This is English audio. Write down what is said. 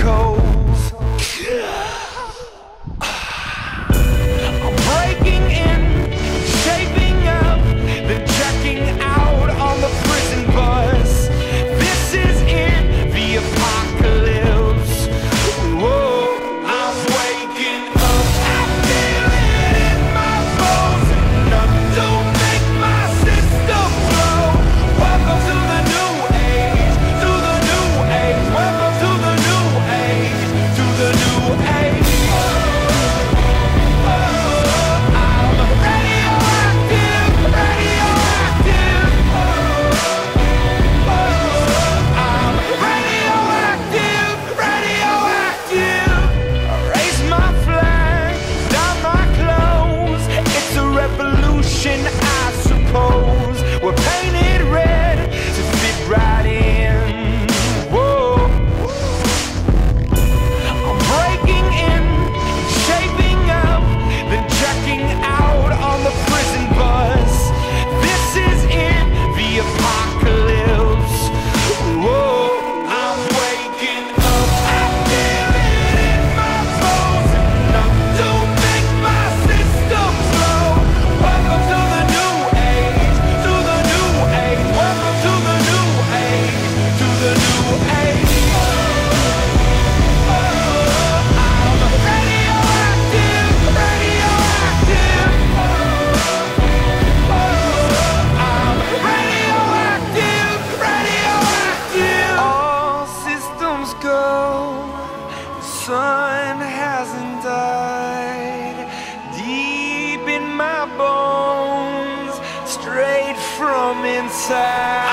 chemicals. I'm breaking in, shaping up, then checking out on the prison bus. This is in the apocalypse. Whoa, I'm waking up, I feel it in my bones, enough to make my system blow. Welcome to the new age, to the new age. Welcome to the new age, to the new age. I'm radioactive, radioactive. I'm radioactive, radioactive. I raise my flag, down my clothes. It's a revolution, I suppose. We're painted red to fit right in. Whoa. I'm breaking in, shaping up, then checking out on the prison bus. This is in the apocalypse. Whoa, I'm waking up, I feel it in my bones, enough to make my system blow. Welcome to the new age, to the new age. Welcome to the new age, to the new age. I'm radioactive, radioactive. I'm radioactive, radioactive. All systems go. The sun hasn't died. Deep in my bones, straight from inside.